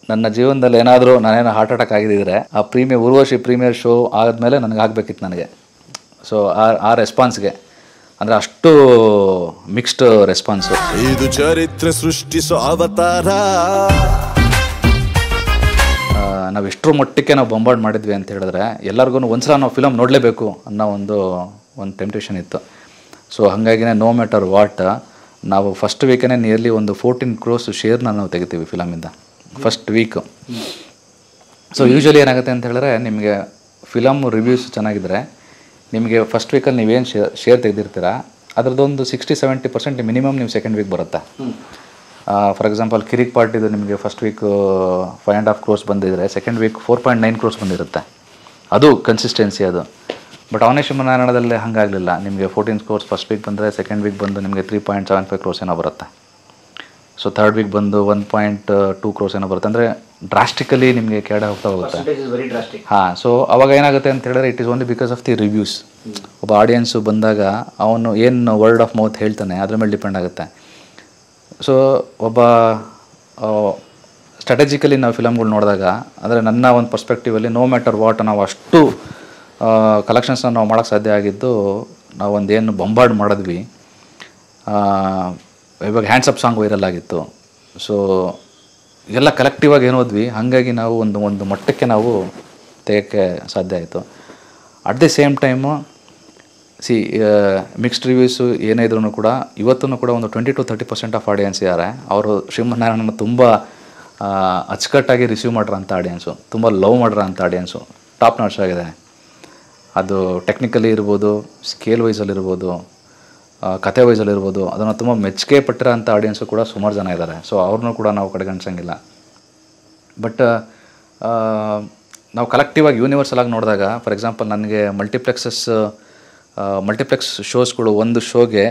ನನ್ನ ಜೀವನದಲ್ಲಿ ಏನಾದರೂ ನಾನೇನೋ ಹಾರ್ಟ್ ಅಟ್ಯಾಕ್ ಆಗಿದ್ದರೆ ಆ ಊರ್ವಶಿ ಪ್ರೀಮಿಯರ್ ಶೋ ಆದಮೇಲೆ ನನಗೆ ಆಗಬೇಕಿತ್ತು ನನಗೆ. ಸೊ ಆ ರೆಸ್ಪಾನ್ಸ್ಗೆ ಅಂದರೆ ಅಷ್ಟು ಮಿಕ್ಸ್ಡ್ ರೆಸ್ಪಾನ್ಸು. ಇದು ಚರಿತ್ರೆ ಸೃಷ್ಟಿಸೋ ಅವತಾರ. ನಾವು ಎಷ್ಟರ ಮಟ್ಟಕ್ಕೆ ನಾವು ಬೊಂಬಾರ್ಡ್ ಮಾಡಿದ್ವಿ ಅಂತ ಹೇಳಿದ್ರೆ ಎಲ್ಲರಿಗೂ ಒಂದ್ಸಲ ನಾವು ಫಿಲಮ್ ನೋಡಲೇಬೇಕು ಅನ್ನೋ ಒಂದು ಟೆಂಪ್ಟೇಷನ್ ಇತ್ತು. ಸೊ ಹಾಗಾಗಿನೇ ನೋ ಮ್ಯಾಟರ್ ವಾಟ್ ನಾವು ಫಸ್ಟ್ ವೀಕೇ ನಿಯರ್ಲಿ ಒಂದು 14 crores ಶೇರ್ನ ನಾವು ತೆಗಿತೀವಿ ಫಿಲಮಿಂದ ಫಸ್ಟ್ ವೀಕು. ಸೊ ಯೂಶ್ವಲಿ ಏನಾಗುತ್ತೆ ಅಂತ ಹೇಳಿದ್ರೆ ನಿಮಗೆ ಫಿಲಮ್ ರಿವ್ಯೂಸ್ ಚೆನ್ನಾಗಿದ್ದರೆ ನಿಮಗೆ ಫಸ್ಟ್ ವೀಕಲ್ಲಿ ನೀವೇನು ಶೇರ್ ತೆಗೆದಿರ್ತೀರ ಅದರದ್ದೊಂದು 60-70% ಮಿನಿಮಮ್ ನೀವು ಸೆಕೆಂಡ್ ವೀಕ್ ಬರುತ್ತೆ. ಫಾರ್ ಎಕ್ಸಾಂಪಲ್ ಕಿರಿಕ್ ಪಾರ್ಟಿದು ನಿಮಗೆ ಫಸ್ಟ್ ವೀಕ್ 5.5 crores ಬಂದಿದ್ದರೆ ಸೆಕೆಂಡ್ ವೀಕ್ 4.9 crores ಬಂದಿರುತ್ತೆ. ಅದು ಕನ್ಸಿಸ್ಟೆನ್ಸಿ ಅದು. ಬಟ್ ಅವನೇಶ್ವರನಾರಾಯಣದಲ್ಲಿ ಹಾಗಾಗಲಿಲ್ಲ. ನಿಮಗೆ 14 crores ಫಸ್ಟ್ ವೀಕ್ ಬಂದರೆ ಸೆಕೆಂಡ್ ವೀಕ್ ಬಂದು ನಿಮಗೆ 3.75 crores ಏನೋ ಬರುತ್ತೆ. ಸೊ ಥರ್ಡ್ ವೀಕ್ ಬಂದು 1.2 crores ಏನೋ ಬರುತ್ತೆ. ಅಂದರೆ ಡ್ರಾಸ್ಟಿಕಲಿ ನಿಮಗೆ ಕೆಳಗಡೆ ಹೋಗುತ್ತೆ. ಹಾಂ, ಸೊ ಅವಾಗ ಏನಾಗುತ್ತೆ ಅಂತ ಹೇಳಿದ್ರೆ it is only because of the reviews. ಒಬ್ಬ ಆಡಿಯನ್ಸು ಬಂದಾಗ ಅವನು ಏನು ವರ್ಡ್ ಆಫ್ ಮೌತ್ ಹೇಳ್ತಾನೆ ಅದ್ರ ಮೇಲೆ ಡಿಪೆಂಡ್ ಆಗುತ್ತೆ. ಸೊ ಒಬ್ಬ ಸ್ಟ್ರಾಟಜಿಕಲಿ ನಾವು ಫಿಲಮ್ಗಳು ನೋಡಿದಾಗ ಅಂದರೆ ನನ್ನ ಒಂದು ಪರ್ಸ್ಪೆಕ್ಟಿವಲ್ಲಿ ನೋ ಮ್ಯಾಟರ್ ವಾಟ್ ನಾವು ಅಷ್ಟು ಕಲೆಕ್ಷನ್ಸ್ನ ನಾವು ಮಾಡೋಕ್ಕೆ ಸಾಧ್ಯ ಆಗಿದ್ದು ನಾವೊಂದೇನು ಬೊಂಬಾರ್ಡ್ ಮಾಡಿದ್ವಿ. ಇವಾಗ ಹ್ಯಾಂಡ್ಸ್ ಅಪ್ ಸಾಂಗ್ ವೈರಲ್ ಆಗಿತ್ತು. ಸೊ ಎಲ್ಲ ಕಲೆಕ್ಟಿವಾಗಿ ಏನು ಹೋದ್ವಿ, ಹಾಗಾಗಿ ನಾವು ಒಂದು ಮಟ್ಟಕ್ಕೆ ನಾವು ತೆಗೋಕ್ಕೆ ಸಾಧ್ಯ ಆಯಿತು. At the same time mixed reviews ಏನೇ ಇದ್ರೂ ಕೂಡ ಇವತ್ತೂ ಕೂಡ ಒಂದು 20-30% ಆಫ್ ಆಡಿಯನ್ಸ್ ಇದ್ದಾರೆ. ಅವರು ಶ್ರೀಮನ್ನಾರಾಯಣನ ತುಂಬ ಅಚ್ಚುಕಟ್ಟಾಗಿ ರಿಸೀವ್ ಮಾಡಿರೋಂಥ ಆಡಿಯನ್ಸು, ತುಂಬ ಲವ್ ಮಾಡಿರೋಂಥ ಆಡಿಯನ್ಸು, ಟಾಪ್ ನಾಚ್ ಆಗಿದೆ. ಅದು ಟೆಕ್ನಿಕಲಿ ಇರ್ಬೋದು, ಸ್ಕೇಲ್ ವೈಸಲ್ಲಿರ್ಬೋದು, ಕತೆ ವೈಸಲ್ಲಿರ್ಬೋದು, ಅದನ್ನು ತುಂಬ ಮೆಚ್ಚುಗೆ ಪಟ್ಟಿರೋಂಥ ಆಡಿಯನ್ಸು ಕೂಡ ಸುಮಾರು ಜನ ಇದ್ದಾರೆ. ಸೊ ಅವ್ರನ್ನೂ ಕೂಡ ನಾವು ಕಡೆಗಣಿಸಂಗಿಲ್ಲ. ಬಟ್ ನಾವು ಕಲೆಕ್ಟಿವಾಗಿ ಯೂನಿವರ್ಸಲ್ ಆಗಿ ನೋಡಿದಾಗ ಫಾರ್ ಎಕ್ಸಾಂಪಲ್ ನನಗೆ ಮಲ್ಟಿಪ್ಲೆಕ್ಸ್ ಶೋಸ್ಗಳು ಒಂದು ಶೋಗೆ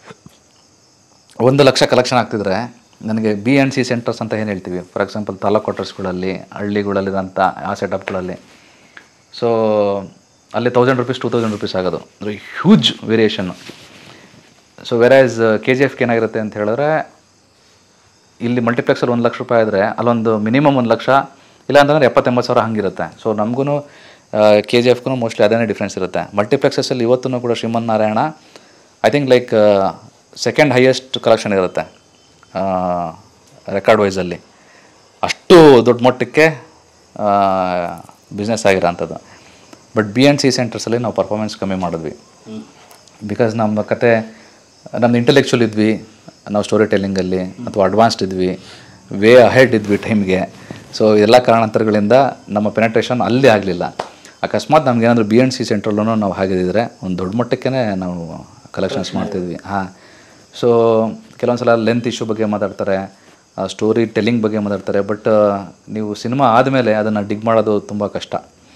1 ಲಕ್ಷ ಕಲೆಕ್ಷನ್ ಆಗ್ತಿದ್ರೆ ನನಗೆ B&C ಸೆಂಟರ್ಸ್ ಅಂತ ಏನು ಹೇಳ್ತೀವಿ, ಫಾರ್ ಎಕ್ಸಾಂಪಲ್ ತಾಲೂಕು ಕ್ವಾರ್ಟರ್ಸ್ಗಳಲ್ಲಿ ಹಳ್ಳಿಗಳಲ್ಲಿರೋಂಥ ಆ ಸೆಟಪ್ಗಳಲ್ಲಿ, ಸೊ ಅಲ್ಲಿ 1000 rupees 2000 rupees ಆಗೋದು. ಅಂದರೆ huge variation. So versus KGF ಏನಾಗಿರುತ್ತೆ ಅಂತ ಹೇಳಿದ್ರೆ ಇಲ್ಲಿ ಮಲ್ಟಿಪ್ಲೆಕ್ಸಲ್ಲಿ 1 ಲಕ್ಷ ರೂಪಾಯಿ ಆದರೆ ಅಲ್ಲೊಂದು ಮಿನಿಮಮ್ 1 ಲಕ್ಷ ಇಲ್ಲ ಅಂತಂದರೆ 70-80 ಸಾವಿರ ಹಂಗಿರುತ್ತೆ. ಸೊ ನಮಗೂ KGFಗೂ ಮೋಸ್ಟ್ಲಿ ಅದೇ ಡಿಫ್ರೆನ್ಸ್ ಇರುತ್ತೆ. ಮಲ್ಟಿಪ್ಲೆಕ್ಸಲ್ಲಿ ಇವತ್ತೂ ಕೂಡ Srimannarayana I think like second highest collection ಇರುತ್ತೆ ರೆಕಾರ್ಡ್ ವೈಸಲ್ಲಿ. ಅಷ್ಟು ದೊಡ್ಡ ಮಟ್ಟಕ್ಕೆ ಬಿಸ್ನೆಸ್ ಆಗಿರೋಂಥದ್ದು. ಬಟ್ B&C ಸೆಂಟರ್ಸಲ್ಲಿ ನಾವು ಪರ್ಫಾರ್ಮೆನ್ಸ್ ಕಮ್ಮಿ ಮಾಡಿದ್ವಿ. ಬಿಕಾಸ್ ನಮ್ಮ ಕತೆ ನಮ್ದು ಇಂಟೆಲೆಕ್ಚುವಲ್ ಇದ್ವಿ, ನಾವು ಸ್ಟೋರಿ ಟೆಲ್ಲಿಂಗಲ್ಲಿ ಅಥವಾ ಅಡ್ವಾನ್ಸ್ಡ್ ಇದ್ವಿ, ವೇ ಅಹೆಡ್ ಇದ್ವಿ ಟೈಮ್ಗೆ. ಸೊ ಎಲ್ಲ ಕಾರಣಾಂತರಗಳಿಂದ ನಮ್ಮ ಪೆನೆಟ್ರೇಷನ್ ಅಲ್ಲಿ ಆಗಲಿಲ್ಲ. ಅಕಸ್ಮಾತ್ ನಮಗೇನಾದರೂ B&C ಸೆಂಟ್ರಲ್ಲೂ ನಾವು ಹಾಗಿದ್ದರೆ ಒಂದು ದೊಡ್ಡ ಮಟ್ಟಕ್ಕೆ ನಾವು ಕಲೆಕ್ಷನ್ಸ್ ಮಾಡ್ತಿದ್ವಿ. ಹಾಂ, ಸೊ ಕೆಲವೊಂದು ಸಲ ಲೆಂತ್ ಇಶ್ಯೂ ಬಗ್ಗೆ ಮಾತಾಡ್ತಾರೆ, ಸ್ಟೋರಿ ಟೆಲ್ಲಿಂಗ್ ಬಗ್ಗೆ ಮಾತಾಡ್ತಾರೆ. ಬಟ್ ನೀವು ಸಿನಿಮಾ ಆದಮೇಲೆ ಅದನ್ನು ಡಿಗ್ ಮಾಡೋದು ತುಂಬ ಕಷ್ಟ.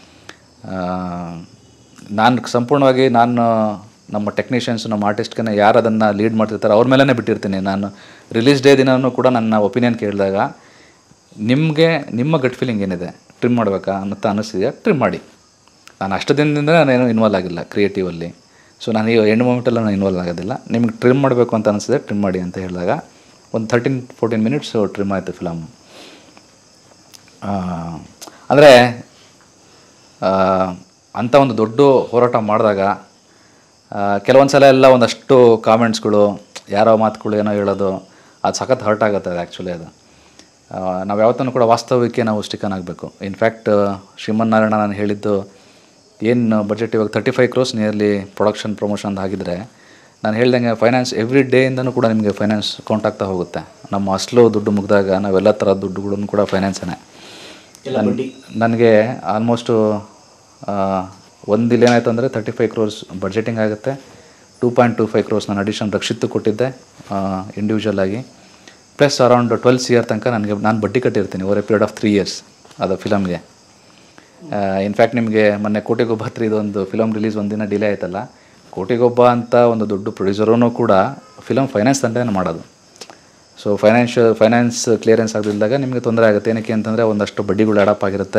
ನಾನು ಸಂಪೂರ್ಣವಾಗಿ ನಮ್ಮ ಟೆಕ್ನಿಷಿಯನ್ಸ್, ನಮ್ಮ ಆರ್ಟಿಸ್ಟ್ಗೆ ಯಾರು ಅದನ್ನು ಲೀಡ್ ಮಾಡ್ತಿರ್ತಾರೆ ಅವ್ರ ಮೇಲೇ ಬಿಟ್ಟಿರ್ತೀನಿ. ನಾನು ರಿಲೀಸ್ ಡೇ ದಿನವೂ ಕೂಡ ನನ್ನ ಒಪಿನಿಯನ್ ಕೇಳಿದಾಗ ನಿಮ್ಮ ಗಟ್ ಫೀಲಿಂಗ್ ಏನಿದೆ, ಟ್ರಿಮ್ ಮಾಡಬೇಕಾ ಅಂತ ಅನ್ನಿಸ್ತಿದೆಯಾ, ಟ್ರಿಮ್ ಮಾಡಿ. ನಾನು ಅಷ್ಟು ದಿನದಿಂದ ನಾನೇನು ಇನ್ವಾಲ್ವ್ ಆಗಿಲ್ಲ ಕ್ರಿಯೇಟಿವಲ್ಲಿ. ಸೊ ನಾನು ಈ ಎಂಡ್ ಮೂಮೆಂಟಲ್ಲಿ ನಾನು ಇನ್ವಾಲ್ವ್ ಆಗೋದಿಲ್ಲ. ನಿಮ್ಗೆ ಟ್ರಿಮ್ ಮಾಡಬೇಕು ಅಂತ ಅನಿಸಿದೆ ಟ್ರಿಮ್ ಮಾಡಿ ಅಂತ ಹೇಳಿದಾಗ ಒಂದು 13-14 minutes ಟ್ರಿಮ್ ಆಯಿತು ಫಿಲಮ್. ಅಂದರೆ ಅಂಥ ಒಂದು ದೊಡ್ಡ ಹೋರಾಟ ಮಾಡಿದಾಗ ಕೆಲವೊಂದು ಸಲ ಎಲ್ಲ ಒಂದಷ್ಟು ಕಾಮೆಂಟ್ಸ್ಗಳು, ಯಾರೋ ಮಾತುಗಳು ಏನೋ ಹೇಳೋದು, ಅದು ಸಖತ್ ಹರ್ಟ್ ಆಗುತ್ತೆ. ಅದು ಆ್ಯಕ್ಚುಲಿ ಅದು ನಾವು ಯಾವತ್ತೂ ಕೂಡ ವಾಸ್ತವಕ್ಕೆ ನಾವು ಸ್ಟಿಕನ್ ಆಗಬೇಕು. ಇನ್ಫ್ಯಾಕ್ಟ್ ಶ್ರೀಮನ್ನಾರಾಯಣ ನಾನು ಹೇಳಿದ್ದು ಏನು ಬಜೆಟ್ ಇವಾಗ 35 crores ನಿಯರ್ಲಿ ಪ್ರೊಡಕ್ಷನ್ ಪ್ರಮೋಷನ್ ಆಗಿದ್ದರೆ, ನಾನು ಹೇಳ್ದಂಗೆ ಫೈನಾನ್ಸ್ ಎವ್ರಿ ಡೇಯಿಂದನೂ ಕೂಡ ನಿಮಗೆ ಫೈನಾನ್ಸ್ ಕೌಂಟ್ ಆಗ್ತಾ ಹೋಗುತ್ತೆ. ನಮ್ಮ ಅಸಲು ದುಡ್ಡು ಮುಗಿದಾಗ ನಾವೆಲ್ಲ ಥರದ ದುಡ್ಡುಗಳನ್ನು ಕೂಡ ಫೈನಾನ್ಸೇ. ನನಗೆ ಆಲ್ಮೋಸ್ಟು ಒಂದು ಏನಾಯಿತು ಅಂದರೆ 35 crores ಬಡ್ಜೆಟಿಂಗ್ ಆಗುತ್ತೆ. 2.25 crores ನಾನು ಅಡಿಷನ್ ರಕ್ಷಿತ್ತು ಕೊಟ್ಟಿದ್ದೆ ಇಂಡಿವಿಜುವಲ್ ಆಗಿ, ಪ್ಲಸ್ ಅರೌಂಡ್ 12 years ತನಕ ನಾನು ಬಡ್ಡಿ ಕಟ್ಟಿರ್ತೀನಿ over a period of 3 years ಅದು ಫಿಲಮ್ಗೆ. ಇನ್ಫ್ಯಾಕ್ಟ್ ನಿಮಗೆ ಮೊನ್ನೆ ಕೋಟಿಗೊಬ್ಬ 3 ಇದೊಂದು ಫಿಲಮ್ ರಿಲೀಸ್ ಒಂದಿನ ಡಿಲೇ ಆಯ್ತಲ್ಲ, ಕೋಟಿಗೊಬ್ಬ ಅಂತ ಒಂದು ದೊಡ್ಡ ಪ್ರೊಡ್ಯೂಸರೂ ಕೂಡ ಫಿಲಮ್ ಫೈನಾನ್ಸ್ ತಂಡನೇ ಮಾಡೋದು. ಸೊ ಫೈನಾನ್ಸ್ ಕ್ಲಿಯರೆನ್ಸ್ ಆಗದಿದ್ದಾಗ ನಿಮಗೆ ತೊಂದರೆ ಆಗುತ್ತೆ. ಏನಕ್ಕೆ ಅಂತಂದರೆ ಒಂದಷ್ಟು ಬಡ್ಡಿಗಳು ಅಡಾಪ್ ಆಗಿರುತ್ತೆ,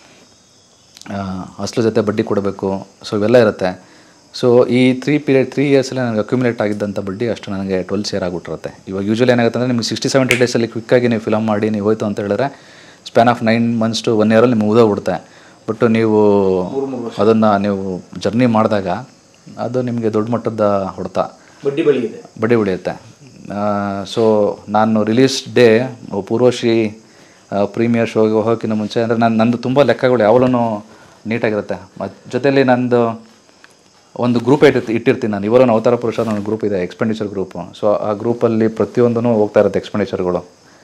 ಅಸಲು ಜೊತೆ ಬಡ್ಡಿ ಕೊಡಬೇಕು, ಸೊ ಇವೆಲ್ಲ ಇರುತ್ತೆ. ಸೊ ಈ 3 yearsಲ್ಲಿ ನನಗೆ ಅಕ್ಯುಮುಲೇಟ್ ಆಗಿದ್ದಂಥ ಬಡ್ಡಿ ಅಷ್ಟು ನನಗೆ 12 years ಆಗಿಬಿಟ್ಟಿರುತ್ತೆ. ಇವಾಗ ಯೂಶ್ವಲಿ ಏನಾಗುತ್ತೆ ಅಂದರೆ ನಿಮಗೆ 60-70 daysಲ್ಲಿ ಕ್ವಿಕ್ಕಾಗಿ ನೀವು ಫಿಲಮ್ ಮಾಡಿ ನೀವು ಹೋಯ್ತು ಅಂತ ಹೇಳಿದ್ರೆ span of 9 months to 1 year ನಿಮ್ಗೆ ಮುಗಿದೋಗ್ಬಿಡುತ್ತೆ. ಬಟ್ ನೀವು ಅದನ್ನು ನೀವು ಜರ್ನಿ ಮಾಡಿದಾಗ ಅದು ನಿಮಗೆ ದೊಡ್ಡ ಮಟ್ಟದ ಹೊಡೆತ, ಬಡ್ಡಿ ಬೆಳೆಯುತ್ತೆ. ಸೊ ನಾನು ರಿಲೀಸ್ ಡೇ ಪೂರ್ವಶ್ರೀ ಪ್ರೀಮಿಯರ್ ಶೋಗೆ ಹೋಗೋಕ್ಕಿಂತ ಮುಂಚೆ ಅಂದರೆ ನಂದು ತುಂಬ ಲೆಕ್ಕಗಳು ಯಾವಾಗಲೂ ನೀಟಾಗಿರುತ್ತೆ. ಮತ್ತು ಜೊತೆಯಲ್ಲಿ ನಂದು ಒಂದು ಗ್ರೂಪ್ ಇಟ್ಟಿರ್ತೀನಿ ನಾನು. ಇವರನ್ನು ಅವತಾರ ಪುರುಷ ನನ್ನ ಗ್ರೂಪ್ ಇದೆ, ಎಕ್ಸ್ಪೆಂಡಿಚರ್ ಗ್ರೂಪು. ಸೊ ಆ ಗ್ರೂಪಲ್ಲಿ ಪ್ರತಿಯೊಂದೂ ಹೋಗ್ತಾ ಇರುತ್ತೆ ಎಕ್ಸ್ಪೆಂಡಿಚರ್ಗಳು.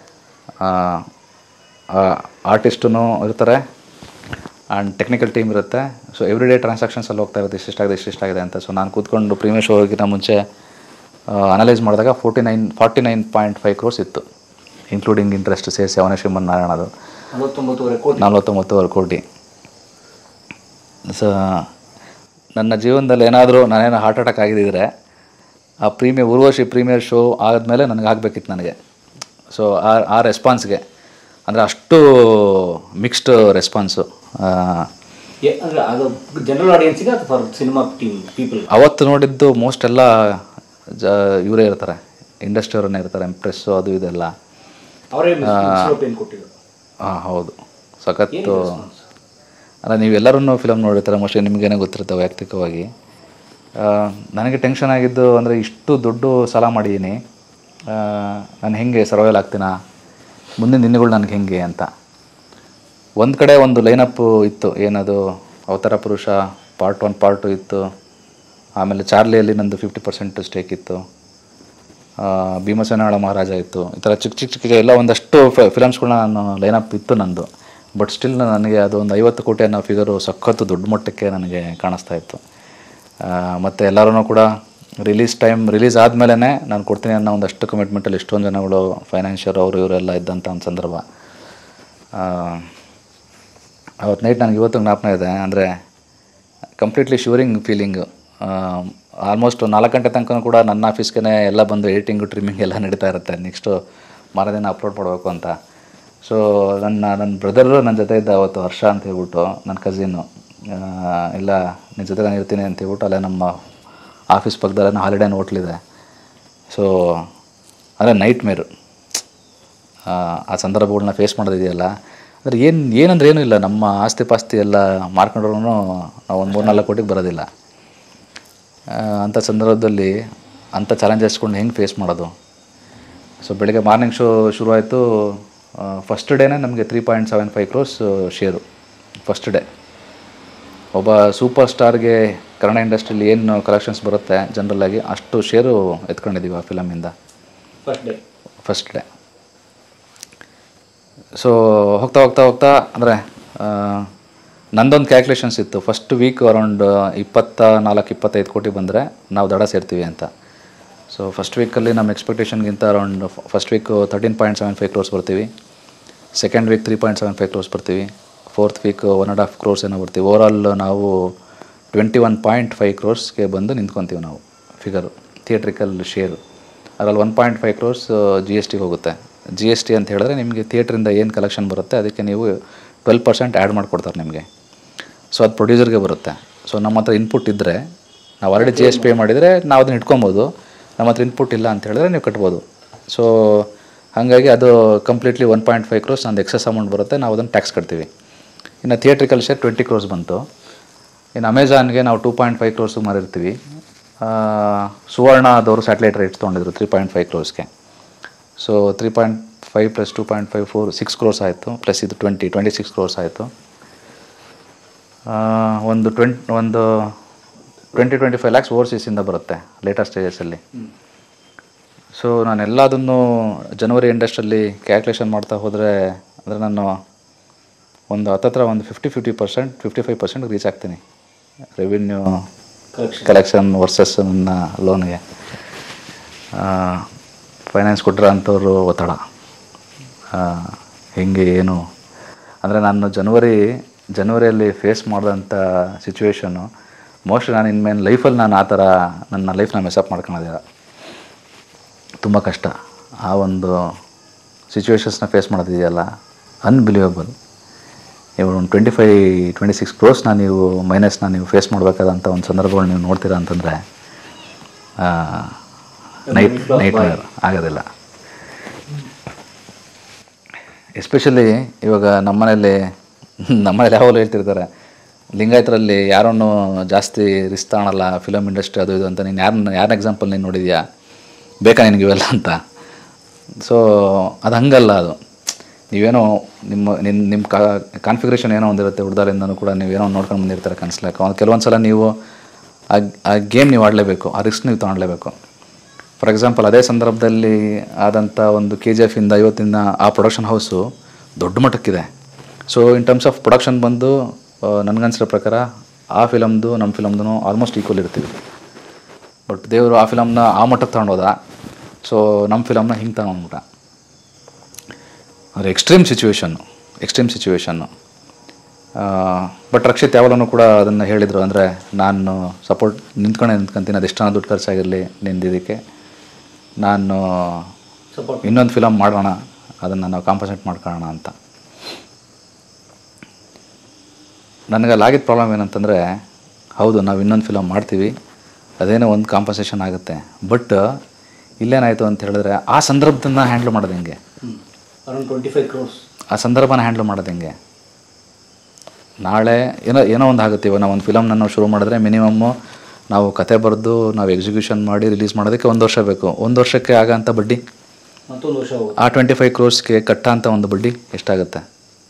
ಆರ್ಟಿಸ್ಟೂ ಇರ್ತಾರೆ ಆ್ಯಂಡ್ ಟೆಕ್ನಿಕಲ್ ಟೀಮ್ ಇರುತ್ತೆ. ಸೊ ಎವ್ರಿ ಡೇ ಟ್ರಾನ್ಸಾಕ್ಷನ್ಸಲ್ಲಿ ಹೋಗ್ತಾ ಇರುತ್ತೆ, ಇಷ್ಟಿಷ್ಟಾಗಿದೆ ಅಂತ. ಸೊ ನಾನು ಕೂತ್ಕೊಂಡು ಪ್ರೀಮಿಯರ್ ಶೋ ಹೋಗಿನ ಮುಂಚೆ ಅನಲೈಸ್ ಮಾಡಿದಾಗ 49.5 crores ಇತ್ತು, ಇನ್ಕ್ಲೂಡಿಂಗ್ ಇಂಟ್ರೆಸ್ಟ್ ಸೇರಿಸಿ ಅವನೇ ಶ್ರೀಮನ್ ನಾರಾಯಣದು 49.5 ಕೋಟಿ. ಸೊ ನನ್ನ ಜೀವನದಲ್ಲಿ ನಾನೇನೋ ಹಾರ್ಟ್ ಅಟ್ಯಾಕ್ ಆಗಿದ್ದರೆ ಆ ಊರ್ವಶಿ ಪ್ರೀಮಿಯರ್ ಶೋ ಆದಮೇಲೆ ನನಗೆ ಆಗಬೇಕಿತ್ತು ನನಗೆ. ಸೊ ಆ ರೆಸ್ಪಾನ್ಸ್ಗೆ ಅಂದರೆ ಅಷ್ಟು ಮಿಕ್ಸ್ಡ್ ರೆಸ್ಪಾನ್ಸು. ಜನರಲ್ ಆಡಿಯನ್ಸ್ಗೆ ಅಥವಾ ಸಿನಿಮಾ ಪೀಪಲ್ ಅವತ್ತು ನೋಡಿದ್ದು ಮೋಸ್ಟ್ ಎಲ್ಲ ಇವರೇ ಇರ್ತಾರೆ, ಇಂಡಸ್ಟ್ರಿಯವರನ್ನೇ ಇರ್ತಾರೆ, ಪ್ರೆಸ್ಸು ಅದು ಇದೆಲ್ಲ. ಹಾಂ ಹೌದು, ಸಖತ್ತು. ಅಲ್ಲ ನೀವೆಲ್ಲರೂ ಫಿಲಮ್ ನೋಡಿರ್ತಾರೆ, ಮೋಸ್ಟ್ಲಿ ನಿಮಗೇನೆ ಗೊತ್ತಿರುತ್ತೆ ವೈಯಕ್ತಿಕವಾಗಿ. ನನಗೆ ಟೆನ್ಷನ್ ಆಗಿದ್ದು ಅಂದರೆ ಇಷ್ಟು ದೊಡ್ಡ ಸಾಲ ಮಾಡಿದ್ದೀನಿ, ನಾನು ಹೆಂಗೆ ಸರ್ವೈವಲ್ ಆಗ್ತೀನಾ, ಮುಂದಿನ ದಿನಗಳು ನನಗೆ ಹೆಂಗೆ ಅಂತ. ಒಂದು ಕಡೆ ಒಂದು ಲೈನಪ್ ಇತ್ತು, ಏನದು ಅವತಾರ ಪುರುಷ ಪಾರ್ಟ್ 1 ಪಾರ್ಟ್ 2 ಇತ್ತು. ಆಮೇಲೆ ಚಾರ್ಲಿಯಲ್ಲಿ ನಂದು 50% ಸ್ಟೇಕ್ ಇತ್ತು. ಭೀಮಸೇನಾಳ ಮಹಾರಾಜ ಇತ್ತು. ಈ ಥರ ಚಿಕ್ಕ ಎಲ್ಲ ಒಂದಷ್ಟು ಫಿಲಮ್ಸ್ಗಳನ್ನ ನಾನು ಲೈನಪ್ ಇತ್ತು ನಂದು. ಬಟ್ ಸ್ಟಿಲ್ ನನಗೆ ಅದು ಒಂದು 50 ಕೋಟಿ ಅನ್ನೋ ಫಿಗರು ಸಖತ್ತು ದೊಡ್ಡ ಮಟ್ಟಕ್ಕೆ ನನಗೆ ಕಾಣಿಸ್ತಾ ಇತ್ತು. ಮತ್ತು ಎಲ್ಲರೂ ಕೂಡ ರಿಲೀಸ್ ಆದಮೇಲೆ ನಾನು ಕೊಡ್ತೀನಿ ಅನ್ನೋ ಒಂದಷ್ಟು ಕಮಿಟ್ಮೆಂಟಲ್ಲಿ ಎಷ್ಟೊಂದು ಜನಗಳು ಫೈನಾನ್ಷಿಯರ್ ಇವರೆಲ್ಲ ಇದ್ದಂಥ ಒಂದು ಸಂದರ್ಭ. ಅವತ್ತು ನೈಟ್ ನನಗೆ ಇವತ್ತು ಜ್ಞಾಪನ ಇದೆ. ಅಂದರೆ ಕಂಪ್ಲೀಟ್ಲಿ ಶ್ಯೂರಿಂಗ್ ಫೀಲಿಂಗು. ಆಲ್ಮೋಸ್ಟ್ 4 ಗಂಟೆ ತನಕ ಕೂಡ ನನ್ನ ಆಫೀಸ್ಗೆ ಎಲ್ಲ ಬಂದು ಎಡಿಟಿಂಗು ಟ್ರಿಮ್ಮಿಂಗ್ ಎಲ್ಲ ನಡೀತಾ ಇರುತ್ತೆ, ನೆಕ್ಸ್ಟು ಮಾರದಿನ ಅಪ್ಲೋಡ್ ಮಾಡಬೇಕು ಅಂತ. ಸೊ ನನ್ನ ಬ್ರದರು ನನ್ನ ಜೊತೆ ಇದ್ದ ಅವತ್ತು, ಹರ್ಷ ಅಂತ ಹೇಳ್ಬಿಟ್ಟು ನನ್ನ ಕಸಿನ್ನು. ಇಲ್ಲ ನಿನ್ನ ಜೊತೆ ನಾನು ಇರ್ತೀನಿ ಅಂತ ಹೇಳ್ಬಿಟ್ಟು ಅಲ್ಲೇ ನಮ್ಮ ಆಫೀಸ್ ಪಕ್ಕದಲ್ಲೇ ಹಾಲಿಡೇನ ಹೋಟ್ಲಿದೆ. ಸೊ ಅಂದರೆ ನೈಟ್ ಮೇರು ಆ ಸಂದರ್ಭಗಳನ್ನ ಫೇಸ್ ಮಾಡೋದಿದೆಯಲ್ಲ. ಅಂದರೆ ಏನಂದ್ರೆ ಏನೂ ಇಲ್ಲ, ನಮ್ಮ ಆಸ್ತಿ ಪಾಸ್ತಿ ಎಲ್ಲ ಮಾರ್ಕೊಂಡ್ರೂ ನಾವು ಒಂದು 3-4 ಕೋಟಿಗೆ ಬರೋದಿಲ್ಲ. ಅಂಥ ಸಂದರ್ಭದಲ್ಲಿ ಅಂಥ ಚಾಲೆಂಜಸ್ಕೊಂಡು ಹೆಂಗೆ ಫೇಸ್ ಮಾಡೋದು. ಸೊ ಬೆಳಗ್ಗೆ ಮಾರ್ನಿಂಗ್ ಶೋ ಶುರುವಾಯಿತು. ಫಸ್ಟ್ ಡೇನೇ ನಮಗೆ 3.75 crores ಶೇರು ಫಸ್ಟ್ ಡೇ. ಒಬ್ಬ ಸೂಪರ್ ಸ್ಟಾರ್ಗೆ ಕನ್ನಡ ಇಂಡಸ್ಟ್ರಿಯಲ್ಲಿ ಏನು ಕಲೆಕ್ಷನ್ಸ್ ಬರುತ್ತೆ ಜನರಲ್ಲಾಗಿ ಅಷ್ಟು ಶೇರು ಎತ್ಕೊಂಡಿದ್ದೀವಿ ಆ ಫಿಲಮಿಂದ ಫಸ್ಟ್ ಡೇ. ಸೊ ಹೋಗ್ತಾ ಅಂದರೆ ನಂದೊಂದು ಕ್ಯಾಲ್ಕುಲೇಷನ್ಸ್ ಇತ್ತು. ಫಸ್ಟ್ ವೀಕ್ ಅರೌಂಡ್ 24-25 ಕೋಟಿ ಬಂದರೆ ನಾವು ದಡ ಸೇರ್ತೀವಿ ಅಂತ. ಸೊ ಫಸ್ಟ್ ವೀಕಲ್ಲಿ ನಮ್ಮ ಎಕ್ಸ್ಪೆಕ್ಟೇಷನ್ಗಿಂತ ಅರೌಂಡ್ ಫಸ್ಟ್ ವೀಕ್ 13.75 crores ಬರ್ತೀವಿ, ಸೆಕೆಂಡ್ ವೀಕ್ 3.75 crores ಬರ್ತೀವಿ, ಫೋರ್ತ್ ವೀಕ್ 1.5 crores ಏನೋ ಬರ್ತೀವಿ. ಓವರಾಲ್ ನಾವು 21.5 crores ಬಂದು ನಿಂತ್ಕೊತೀವಿ ನಾವು ಫಿಗರು ಥಿಯೇಟ್ರಿಕಲ್ ಶೇರು. ಅದರಲ್ಲಿ 1.5 crores GST ಹೋಗುತ್ತೆ. GST ಅಂತ ಹೇಳಿದ್ರೆ ನಿಮಗೆ ಥಿಯೇಟ್ರಿಂದ ಏನು ಕಲೆಕ್ಷನ್ ಬರುತ್ತೆ ಅದಕ್ಕೆ ನೀವು 12% ಆ್ಯಡ್ ಮಾಡಿಕೊಡ್ತಾರೆ ನಿಮಗೆ. ಸೊ ಅದು ಪ್ರೊಡ್ಯೂಸರ್ಗೆ ಬರುತ್ತೆ. ಸೊ ನಮ್ಮ ಹತ್ರ ಇನ್ಪುಟ್ ಇದ್ದರೆ ನಾವು ಆಲ್ರೆಡಿ GST ಪೇ ಮಾಡಿದರೆ ನಾವು ಅದನ್ನ ಇಟ್ಕೊಬೋದು. ನಮ್ಮ ಹತ್ರ ಇನ್ಪುಟ್ ಇಲ್ಲ ಅಂತ ಹೇಳಿದ್ರೆ ನೀವು ಕಟ್ಬೋದು. ಸೊ ಹಾಗಾಗಿ ಅದು ಕಂಪ್ಲೀಟ್ಲಿ 1.5 crores ನಂದು ಎಕ್ಸಸ್ ಅಮೌಂಟ್ ಬರುತ್ತೆ, ನಾವು ಅದನ್ನು ಟ್ಯಾಕ್ಸ್ ಕಟ್ತೀವಿ. ಇನ್ನು ಥಿಯೇಟ್ರಿಕಲ್ ಶೇರ್ 20 crores ಬಂತು. ಇನ್ನು ಅಮೆಝಾನ್ಗೆ ನಾವು 2.5 crores ಮಾರಿರ್ತೀವಿ. ಸುವರ್ಣದವರು ಸ್ಯಾಟಲೈಟ್ ರೈಟ್ಸ್ ತೊಗೊಂಡಿದ್ರು 3.5 crores. ಸೊ 3.5 + 2.5 6 crores ಆಯಿತು. ಪ್ಲಸ್ ಇದು 26 crores ಆಯಿತು. ಒಂದು 20-25 lakhs ಓವರ್ಸೀಸಿಂದ ಬರುತ್ತೆ ಲೇಟರ್ ಸ್ಟೇಜಸಲ್ಲಿ. ಸೊ ನಾನೆಲ್ಲದನ್ನು ಜನವರಿ ಎಂಡಷ್ಟಲ್ಲಿ ಕ್ಯಾಲ್ಕುಲೇಷನ್ ಮಾಡ್ತಾ ಹೋದರೆ ಅಂದರೆ ನಾನು ಒಂದು ಹತ್ತತ್ರ ಒಂದು 50% 55% ರೀಚ್ ಆಗ್ತೀನಿ ರೆವಿನ್ಯೂ ಕಲೆಕ್ಷನ್ ವರ್ಸಸ್ ನನ್ನ ಲೋನ್ಗೆ. ಫೈನಾನ್ಸ್ ಕೊಟ್ಟರೆ ಅಂಥವ್ರು ಒತ್ತಡ ಹೆಂಗೆ ಏನು ಅಂದರೆ ನಾನು ಜನವರಿಯಲ್ಲಿ ಫೇಸ್ ಮಾಡಿದಂಥ ಸಿಚುವೇಶನ್ನು ಮೋಸ್ಟ್ಲಿ ನಾನು ಇನ್ಮೇಲೆ ಲೈಫಲ್ಲಿ ನಾನು ಆ ಥರ ನನ್ನ ಲೈಫ್ನ ಮೆಸಪ್ ಮಾಡ್ಕೊಳ್ಳೋದಿಲ್ಲ. ತುಂಬ ಕಷ್ಟ. ಆ ಒಂದು ಸಿಚುವೇಶನ್ಸ್ನ ಫೇಸ್ ಮಾಡೋದಿದೆಯಲ್ಲ ಅನ್ಬಿಲೀವಬಲ್. ಇವಾಗ ಒಂದು 25-26 crores ನೀವು ಮೈನಸ್ನ ನೀವು ಫೇಸ್ ಮಾಡಬೇಕಾದಂಥ ಒಂದು ಸಂದರ್ಭಗಳು ನೀವು ನೋಡ್ತೀರಾ ಅಂತಂದರೆ ನೈಟ್ ಆಗೋದಿಲ್ಲ. ಎಸ್ಪೆಷಲಿ ಇವಾಗ ನಮ್ಮನೇಲಿ ಯಾವಾಗಲೂ ಹೇಳ್ತಿರ್ತಾರೆ, ಲಿಂಗಾಯತರಲ್ಲಿ ಯಾರನ್ನು ಜಾಸ್ತಿ ರಿಸ್ಕ್ ತಗೊಳಲ್ಲ ಫಿಲಮ್ ಇಂಡಸ್ಟ್ರಿ ಅದು ಇದು ಅಂತ. ನೀನು ಯಾರನ್ನ ಎಕ್ಸಾಂಪಲ್ ನೀನು ನೋಡಿದ್ಯಾ, ಬೇಕಾ ನಿನಗೆ ಇವೆಲ್ಲ ಅಂತ. ಸೊ ಅದು ಹಂಗಲ್ಲ. ಅದು ನೀವೇನೋ ನಿಮ್ಮ ಕಾನ್ಫಿಗರೇಷನ್ ಏನೋ ಒಂದಿರುತ್ತೆ, ಹುಡ್ದಾರಿಂದನೂ ಕೂಡ ನೀವೇನೋ ನೋಡ್ಕೊಂಡು ಬಂದಿರ್ತಾರೆ ಕನಸ್ಲಾಕ. ಕೆಲವೊಂದು ಸಲ ನೀವು ಆ ಗೇಮ್ ನೀವು ಆಡಲೇಬೇಕು, ಆ ರಿಸ್ಕ್ ನೀವು ತೊಗೊಳ್ಲೇಬೇಕು. ಫಾರ್ ಎಕ್ಸಾಂಪಲ್ ಅದೇ ಸಂದರ್ಭದಲ್ಲಿ ಆದಂಥ ಒಂದು KGF ಇಂದ ಇವತ್ತಿನ ಆ ಪ್ರೊಡಕ್ಷನ್ ಹೌಸು ದೊಡ್ಡ ಮಟ್ಟಕ್ಕಿದೆ. So in terms of production ಬಂದು ನನಗನ್ಸಿರೋ ಪ್ರಕಾರ ಆ ಫಿಲಮ್ದು ನಮ್ಮ ಫಿಲಮ್ದು ಆಲ್ಮೋಸ್ಟ್ ಈಕ್ವಲ್ ಇರ್ತೀವಿ. ಬಟ್ ದೇವರು ಆ ಫಿಲಮ್ನ ಆ ಮಟ್ಟಕ್ಕೆ ತಗೊಂಡೋದ, ಸೊ ನಮ್ಮ ಫಿಲಮ್ನ ಹಿಂಗೆ ತಗೊಂಡ್ಬಿಟ್ಟ. ಅಂದರೆ ಎಕ್ಸ್ಟ್ರೀಮ್ ಸಿಚುವೇಶನ್ನು. ಬಟ್ ರಕ್ಷಿತ್ ಯಾವಾಗಲೂ ಕೂಡ ಅದನ್ನು ಹೇಳಿದರು, ಅಂದರೆ ನಾನು ಸಪೋರ್ಟ್ ನಿಂತ್ಕೊಂತೀನಿ, ಅದೆಷ್ಟೋ ದುಡ್ಡು ಖರ್ಚಾಗಿರಲಿ ನಿಂದಿದ್ದಕ್ಕೆ, ನಾನು ಇನ್ನೊಂದು ಫಿಲಮ್ ಮಾಡೋಣ, ಅದನ್ನು ನಾವು ಕಾಂಪನ್ಸೇಟ್ ಮಾಡ್ಕೊಳ್ಳೋಣ ಅಂತ. ನನಗೆ ಅಲ್ಲಾಗಿದ್ದ ಪ್ರಾಬ್ಲಮ್ ಏನಂತಂದರೆ, ಹೌದು ನಾವು ಇನ್ನೊಂದು ಫಿಲಮ್ ಮಾಡ್ತೀವಿ, ಅದೇನೋ ಒಂದು ಕಾಂಪನ್ಸೇಷನ್ ಆಗುತ್ತೆ. ಬಟ್ ಇಲ್ಲೇನಾಯಿತು ಅಂತ ಹೇಳಿದ್ರೆ, ಆ ಸಂದರ್ಭದನ್ನ ಹ್ಯಾಂಡ್ಲ್ ಮಾಡೋದು ಹೆಂಗೆ, ಅರೌಂಡ್ 25 crores ಆ ಸಂದರ್ಭನ ಹ್ಯಾಂಡ್ಲ್ ಮಾಡೋದು ಹೆಂಗೆ. ನಾಳೆ ಏನೋ ಒಂದು ಆಗುತ್ತೆ. ಇವಾಗ ನಾವು ಒಂದು ಫಿಲಮ್ನ ನಾವು ಶುರು ಮಾಡಿದ್ರೆ ಮಿನಿಮಮ್ಮು ನಾವು ಕತೆ ಬರೆದು ನಾವು ಎಕ್ಸಿಕ್ಯೂಷನ್ ಮಾಡಿ ರಿಲೀಸ್ ಮಾಡೋದಕ್ಕೆ 1 ವರ್ಷ ಬೇಕು. 1 ವರ್ಷಕ್ಕೆ ಆಗೋಂಥ ಬಡ್ಡಿ, ಮತ್ತೊಂದು ವರ್ಷ ಆ 25 crores ಕಟ್ಟ ಅಂತ ಒಂದು ಬಡ್ಡಿ ಎಷ್ಟಾಗುತ್ತೆ.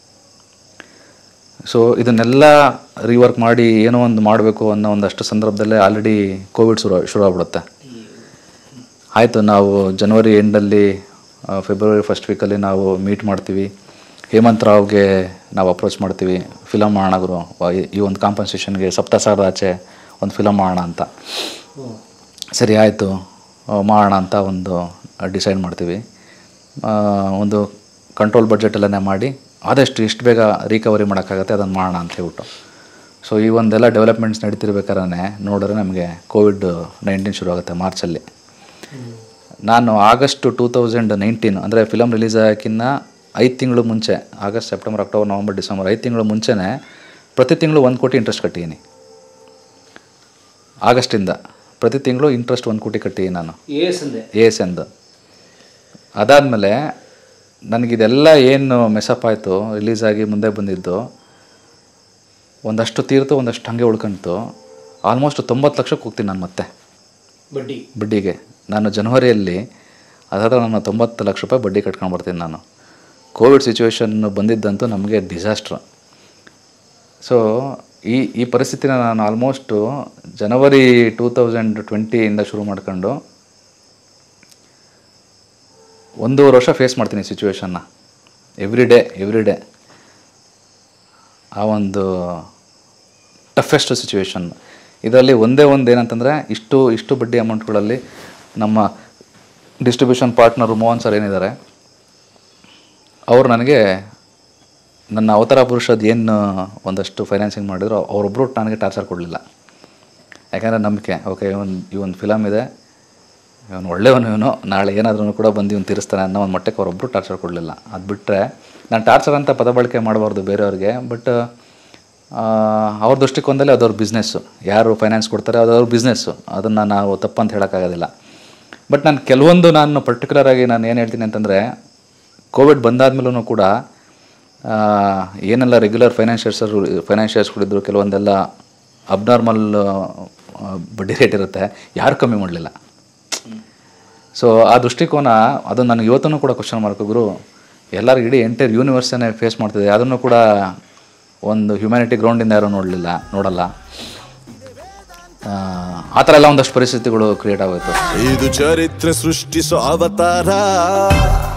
ಸೊ ಇದನ್ನೆಲ್ಲ ರೀವರ್ಕ್ ಮಾಡಿ ಏನೋ ಒಂದು ಮಾಡಬೇಕು ಅನ್ನೋ ಒಂದಷ್ಟು ಸಂದರ್ಭದಲ್ಲೇ ಆಲ್ರೆಡಿ ಕೋವಿಡ್ ಶುರು ಆಗ್ಬಿಡುತ್ತೆ. ಆಯಿತು, ನಾವು ಜನವರಿ ಎಂಡಲ್ಲಿ ಫೆಬ್ರವರಿ ಫಸ್ಟ್ ವೀಕಲ್ಲಿ ನಾವು ಮೀಟ್ ಮಾಡ್ತೀವಿ. ಹೇಮಂತ್ ರಾವ್ಗೆ ನಾವು ಅಪ್ರೋಚ್ ಮಾಡ್ತೀವಿ, ಫಿಲಮ್ ಮಾಡೋಣ ಗುರು, ಈ ಒಂದು ಕಾಂಪನ್ಸೇಷನ್ಗೆ 70,000 ಆಚೆ ಒಂದು ಫಿಲಮ್ ಮಾಡೋಣ ಅಂತ. ಸರಿ ಆಯಿತು ಮಾಡೋಣ ಅಂತ ಒಂದು ಡಿಸೈಡ್ ಮಾಡ್ತೀವಿ. ಒಂದು ಕಂಟ್ರೋಲ್ ಬಡ್ಜೆಟೆಲ್ಲನೇ ಮಾಡಿ ಆದಷ್ಟು ಎಷ್ಟು ಬೇಗ ರಿಕವರಿ ಮಾಡೋಕ್ಕಾಗತ್ತೆ ಅದನ್ನು ಮಾಡೋಣ ಅಂತ ಹೇಳ್ಬಿಟ್ಟು. ಸೊ ಈ ಒಂದೆಲ್ಲ ಡೆವಲಪ್ಮೆಂಟ್ಸ್ ನಡೀತಿರ್ಬೇಕಾದ್ರೆ ನೋಡಿದ್ರೆ ನಮಗೆ COVID-19 ಶುರು ಆಗುತ್ತೆ ಮಾರ್ಚಲ್ಲಿ. ನಾನು ಆಗಸ್ಟ್ 2019 ಅಂದರೆ ಫಿಲಮ್ ರಿಲೀಸ್ ಆಗೋಕ್ಕಿಂತ 5 ತಿಂಗಳು ಮುಂಚೆ, August, September, October, November, December 5 ತಿಂಗಳು ಮುಂಚೆನೇ ಪ್ರತಿ ತಿಂಗಳು 1 ಕೋಟಿ ಇಂಟ್ರೆಸ್ಟ್ ಕಟ್ಟಿದ್ದೀನಿ. ಆಗಸ್ಟಿಂದ ಪ್ರತಿ ತಿಂಗಳು ಇಂಟ್ರೆಸ್ಟ್ 1 ಕೋಟಿ ಕಟ್ಟಿದ್ದೀನಿ ನಾನು AS ಎಂದು. ಅದಾದಮೇಲೆ ನನಗಿದೆಲ್ಲ ಏನು ಮೆಸಪ್ ಆಯಿತು, ರಿಲೀಸ್ ಆಗಿ ಮುಂದೆ ಬಂದಿದ್ದು ಒಂದಷ್ಟು ತೀರ್ತು, ಒಂದಷ್ಟು ಹಾಗೆ ಉಳ್ಕೊಂತು. ಆಲ್ಮೋಸ್ಟ್ 90 ಲಕ್ಷಕ್ಕೆ ಹೋಗ್ತೀನಿ ನಾನು ಮತ್ತೆ ಬಡ್ಡಿಗೆ. ನಾನು ಜನವರಿಯಲ್ಲಿ ಅದಾದ್ರೆ ನಾನು 90 ಲಕ್ಷ ರೂಪಾಯಿ ಬಡ್ಡಿ ಕಟ್ಕೊಂಡು ಬರ್ತೀನಿ ನಾನು. ಕೋವಿಡ್ ಸಿಚುವೇಶನ್ ಬಂದಿದ್ದಂತೂ ನಮಗೆ ಡಿಸಾಸ್ಟ್ರ್. ಸೊ ಈ ಪರಿಸ್ಥಿತಿನ ನಾನು ಆಲ್ಮೋಸ್ಟು ಜನವರಿ 2020 ಶುರು ಮಾಡ್ಕೊಂಡು 1.5 ವರ್ಷ ಫೇಸ್ ಮಾಡ್ತೀನಿ ಸಿಚುವೇಶನ್ನ. ಎವ್ರಿ ಡೇ ಆ ಒಂದು ಟಫೆಸ್ಟ್ ಸಿಚುವೇಶನ್. ಇದರಲ್ಲಿ ಒಂದೇ ಏನಂತಂದರೆ, ಇಷ್ಟು ಬಡ್ಡಿ ಅಮೌಂಟ್ಗಳಲ್ಲಿ ನಮ್ಮ ಡಿಸ್ಟ್ರಿಬ್ಯೂಷನ್ ಪಾರ್ಟ್ನರು ಮೋಹನ್ ಸರ್ ಏನಿದ್ದಾರೆ, ಅವರು ನನಗೆ ನನ್ನ ಅವತಾರ ಪುರುಷದ ಏನು ಒಂದಷ್ಟು ಫೈನಾನ್ಸಿಂಗ್ ಮಾಡಿದ್ರು ಅವರೊಬ್ಬರು ನನಗೆ ಟಾರ್ಚರ್ ಕೊಡಲಿಲ್ಲ. ಯಾಕೆಂದರೆ ನಂಬಿಕೆ, ಓಕೆ ಈ ಒಂದು ಫಿಲಮ್ ಇದೆ, ಇವನು ಒಳ್ಳೆಯವನು, ನಾಳೆ ಏನಾದ್ರೂ ಕೂಡ ಬಂದು ಇವನು ತೀರಿಸ್ತಾನೆ ಅನ್ನೋ ಒಂದು ಮಟ್ಟಕ್ಕೆ ಅವರೊಬ್ಬರು ಟಾರ್ಚರ್ ಕೊಡಲಿಲ್ಲ. ಅದು ಬಿಟ್ಟರೆ ನಾನು ಟಾರ್ಚರ್ ಅಂತ ಪದ ಬಳಕೆ ಮಾಡಬಾರ್ದು ಬೇರೆಯವ್ರಿಗೆ, ಬಟ್ ಅವ್ರ ದೃಷ್ಟಿಕೋನದಲ್ಲಿ ಅದವ್ರ ಬಿಸ್ನೆಸ್ಸು, ಯಾರು ಫೈನಾನ್ಸ್ ಕೊಡ್ತಾರೆ ಅದವ್ರ ಬಿಸ್ನೆಸ್ಸು, ಅದನ್ನು ನಾವು ತಪ್ಪಂತ ಹೇಳೋಕ್ಕಾಗೋದಿಲ್ಲ. ಬಟ್ ನಾನು ಪರ್ಟಿಕ್ಯುಲರಾಗಿ ನಾನು ಏನು ಹೇಳ್ತೀನಿ ಕೋವಿಡ್ ಬಂದಾದ್ಮೇಲೂ ಕೂಡ ಏನೆಲ್ಲ ರೆಗ್ಯುಲರ್ ಫೈನಾನ್ಷಿಯರ್ಸ್ಗಳಿದ್ರು, ಕೆಲವೊಂದೆಲ್ಲ ಅಬ್ನಾರ್ಮಲ್ ಬಡ್ಡಿ ರೇಟ್ ಇರುತ್ತೆ, ಯಾರು ಕಮ್ಮಿ ಮಾಡಲಿಲ್ಲ. ಸೊ ಆ ದೃಷ್ಟಿಕೋನ ಅದು ನನಗೆ ಇವತ್ತೂ ಕೂಡ ಕ್ವಶನ್ ಮಾರ್ಕ್ ಗುರು. ಎಲ್ಲರಿಗೂ ಇಡೀ ಎಂಟೈರ್ ಯೂನಿವರ್ಸನ್ನೇ ಫೇಸ್ ಮಾಡ್ತಿದೆ, ಅದನ್ನು ಕೂಡ ಒಂದು ಹ್ಯುಮ್ಯಾನಿಟಿ ಗ್ರೌಂಡಿಂದ ಯಾರೂ ನೋಡಲ್ಲ. ಆ ಥರ ಎಲ್ಲ ಒಂದಷ್ಟು ಪರಿಸ್ಥಿತಿಗಳು ಕ್ರಿಯೇಟ್ ಆಗೋಯ್ತು. ಇದು ಚರಿತ್ರೆ ಸೃಷ್ಟಿಸೋ ಅವತಾರ.